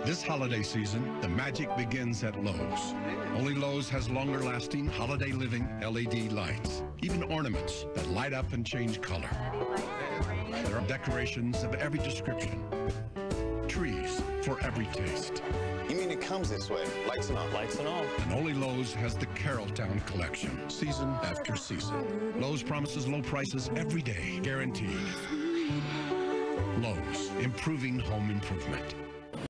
This holiday season, the magic begins at Lowe's. Only Lowe's has longer-lasting, holiday living LED lights, even ornaments that light up and change color. There are decorations of every description, trees for every taste. You mean it comes this way, lights and all? Lights and all. And only Lowe's has the Carrolltown collection, season after season. Lowe's promises low prices every day, guaranteed. Lowe's, improving home improvement.